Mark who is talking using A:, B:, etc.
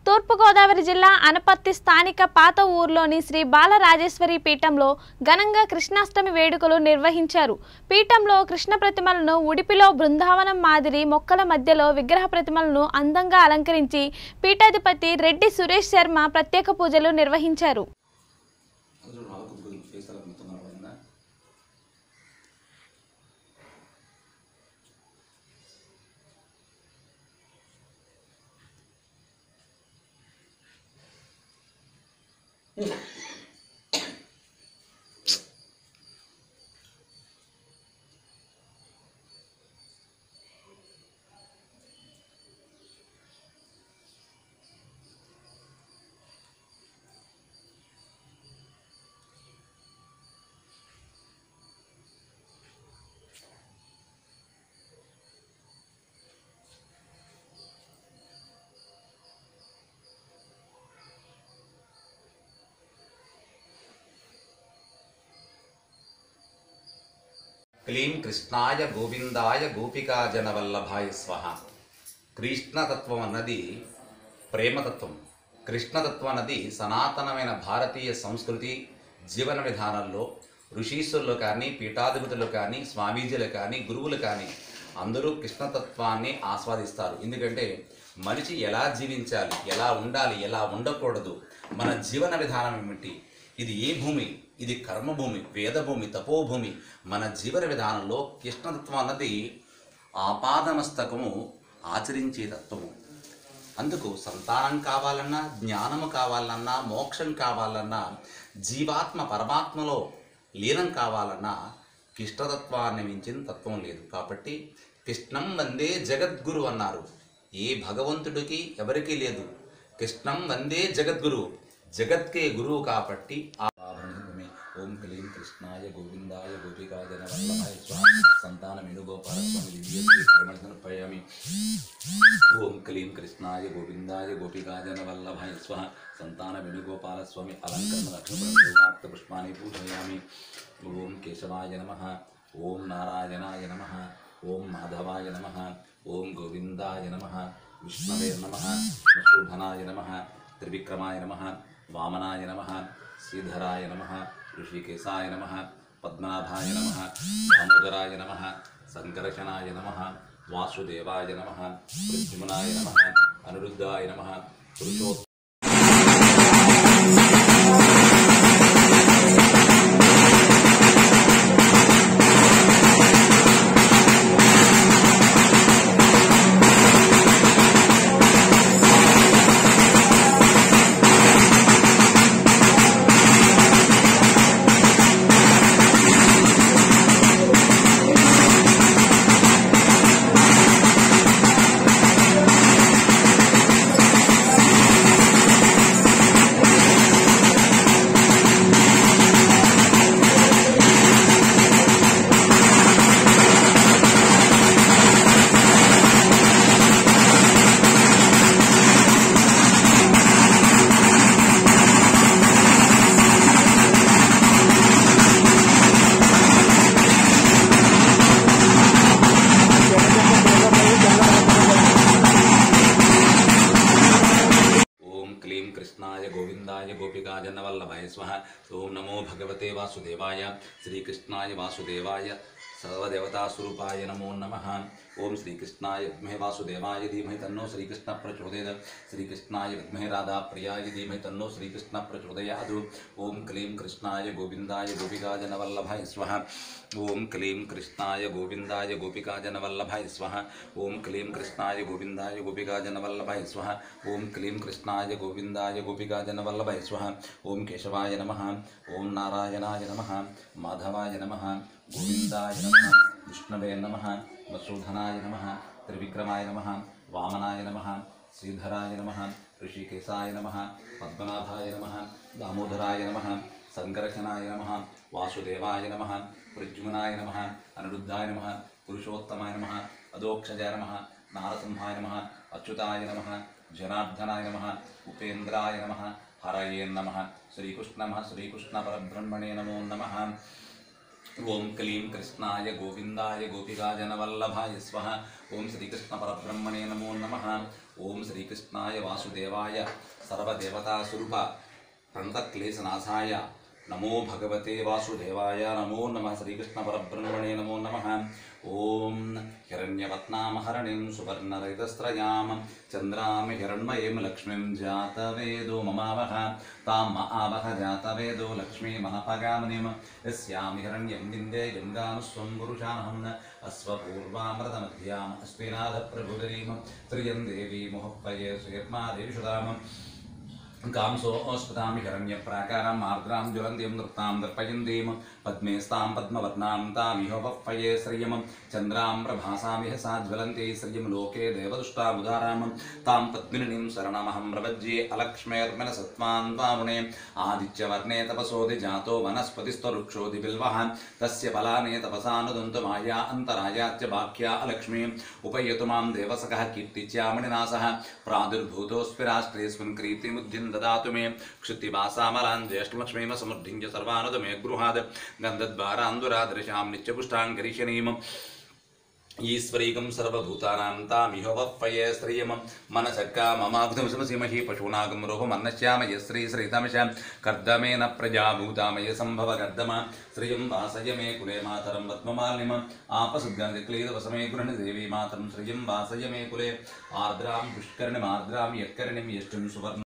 A: తూర్పు గోదావరి జిల్లా అనపర్తి స్థానిక పాత ఊర్లోని శ్రీ బాలరాజేశ్వరి పీఠంలో ఘనంగా కృష్ణాష్టమి వేడుకలు నిర్వహించారు. పీఠంలో కృష్ణ ప్రతిమలను ఉడిపిలో బృందావనం మాదిరి మొక్కల మధ్యలో విగ్రహ ప్రతిమలను అందంగా అలంకరించి పీఠాధిపతి రెడ్డి సురేష్ శర్మ ప్రత్యేక పూజలు నిర్వహించారు.
B: क्लीं कृष्णाय गोविंदाय गोपिका जनवल्लभाय स्वाहा। कृष्णतत्वम अన్నది ప్రేమతత్వం. కృష్ణతత్వం అన్నది సనాతనమైన భారతీయ సంస్కృతి జీవన విధానంలో ఋషీశ్వరులు కానీ పీఠాధిపతులు కానీ స్వామీజీలు కానీ గురువులు కానీ అందరూ కృష్ణతత్వాన్ని ఆస్వాదిస్తారు. ఎందుకంటే మనిషి ఎలా జీవించాలి, ఎలా ఉండాలి, ఎలా ఉండకూడదు, మన జీవన విధానం ఏమిటి, ఇది ఏ భూమి, ఇది కర్మభూమి, వేదభూమి, తపోభూమి. మన జీవన విధానంలో కృష్ణతత్వం అన్నది ఆపాదమస్తకము ఆచరించే తత్వము. అందుకు సంతానం కావాలన్నా, జ్ఞానము కావాలన్నా, మోక్షం కావాలన్నా, జీవాత్మ పరమాత్మలో లీనం కావాలన్నా కృష్ణతత్వాన్ని మించిన తత్వం లేదు. కాబట్టి కృష్ణం వందే జగద్గురు అన్నారు. ఏ భగవంతుడికి ఎవరికీ లేదు. కృష్ణం వందే జగద్గురు, జగత్కే గురువు కాబట్టి ఓం క్లీం కృష్ణాయ గోవిందాయ గోపికా జనవల్లభాయ స్వాహ. సంతాన వేణుగోపాల స్వామి దివ్యశ్రీ పరిమళపయామి. ఓం క్లీం కృష్ణాయ గోవిందాయ గోపికా జనవల్లభాయ స్వాహ. సంతాన వేణుగోపాల స్వామి అలంకరణ లక్ష్మణ పుష్పాన్ని పూజయామి. ఓం కేశవాయ నమః, ఓం నారాయణాయ నమః, ఓం మాధవాయ నమః, ఓం గోవిందాయ నమః, విష్ణవే నమః, మధుసూదనాయ నమః, త్రివిక్రమాయ నమః, వామనాయ నమః, శ్రీధరాయ నమః, ఋషికేశాయ నమః, పద్మనాభాయ నమః, దామోదరాయ నమః, సంకర్షణాయ నమః, వాసుదేవాయ నమః, ప్రద్యుమ్నాయ నమః, అనిరుద్ధాయ నమః, పురుషోత్తమ कृष्णाय गोविंदाय गोपिका जनवल्लभाय स्वाहा। ओम नमो भगवते वासुदेवाय श्रीकृष्णाय वासुदेवाय सर्वदेवता स्वरूपाय नमो नमः। ओम श्रीकृष्णाय विद्महे वासुदेवाय धीमहि तन्नो श्रीकृष्ण प्रचोदयात्। श्रीकृष्णाय विद्महे राधा प्रियाय धीमहि तन्नो श्रीकृष्ण प्रचोदयात्। ओम क्लीं कृष्णाय गोविंदाय गोपिका जनवल्लभाय स्वाहा। ओम क्लीं कृष्णाय गोविंदाय गोपिका जनवल्लभाय स्वाहा। ओम क्लीं कृष्णाय गोविंदाय गोपिका जनवल्लभाय स्वाहा। ओम क्लीं कृष्णाय गोविंदाय गोपिका जनवल्लभाय स्वाहा। ओम केशवाय नमः, ओम नारायणाय नमः, माधवाय नमः, गोविंदाय नमः, विष्णवे नमः, मधुसूदनाय नमः, त्रिविक्रमाय नमः, वामनाय नमः, श्रीधराय नमः, ऋषिकेशाय नमः, पद्मनाभाय नमः, दामोदराय नमः, संकर्षणाय नमः, वासुदेवाय नमः, प्रद्युम्नाय नमः, अनिरुद्धाय नमः, पुरुषोत्तमाय नमः, अधोक्षजाय नमः, नारसिंहाय नमः, अच्युताय नमः, जनार्दनाय नमः, उपेन्द्राय नमः, हरये नमः, श्रीकृष्ण परब्रह्मणे नमो नमः। ओम क्लीं कृष्णाय गोविंदाय गोपिका जनवल्लभाय स्वाहा। ओम श्रीकृष्ण परब्रह्मणे नमो नमः। ओम श्रीकृष्णाय वासुदेवाय सर्वदेवतास्वरूप प्रणतक्लेशनाशाय नमो भगवते वासुदेवाय नमो नमः श्रीकृष्ण परब्रह्मणे नमो नमः। ओम हिरण्यपत्नामहरणीं सुवर्णरहितस्त्रयां चन्द्रां हिरण्मयीं लक्ष्मीं जातवेदो ममावह तां आवह जातवेदो लक्ष्मी महापगामनीं यस्यां हिरण्यं विन्दे गङ्गानुस्वं पुरुषाहम् अश्वपूर्वामृतमध्याम् अस्मिनाथप्रभुदरीं त्रियं देवी मुहप्पये श्रीर्मादेवी सुधाम् कांसो अस्पतां हिरण्यप्राकाराम् आर्द्रां ज्वलन्तीं नृत्तां दर्पयन्तीं पद्मेस्तां पद्मवर्णां तामिह वह्वये श्रियं चन्द्रां प्रभासामिह सा ज्वलन्ती श्रियं लोके देवदुष्टामुदारां तां पद्मिनीं शरणमहं प्रपद्ये अलक्ष्मेर्मनसत्त्वान् पावुणे आदित्यवर्णे तपसोऽधिजातो वनस्पतिस्तरुक्षोऽधिबिल्वः तस्य फलानि तपसानुदन्तु माया अन्तरायाच्च बाह्या अलक्ष्मी उपयतु मां देवसखः कीर्तिच्यामणिनासः प्रादुर्भूतोऽस्मि राष्ट्रेऽस्मिन् कीर्तिमुद्धिं ददातु मे क्षुत्तिवासामलान् ज्येष्ठलक्ष्मीम समृद्धिं च सर्वानुद मे गृहात् गन्धद्वारान्दुरादृशां नित्यपुष्टां करिष्यनीम् ईश्वरीकं सर्वभूतानां तामिह वह्वये श्रियं मनसक्का ममाग्धमसमसीमहि पशूनागं रोहमन्नश्यामय श्रीश्रीतमशां कर्दमेन प्रजाभूतामय सम्भव कर्दम श्रियं वासय मे कुले मातरं पद्ममालिनीम् आपसुद्गन्धक्लीदवसमे गृहणदेवी मातरं श्रियं वासय मे कुले आर्द्रां पुष्करणिमार्द्रां यत्करणिं यष्टुं सुवर्ण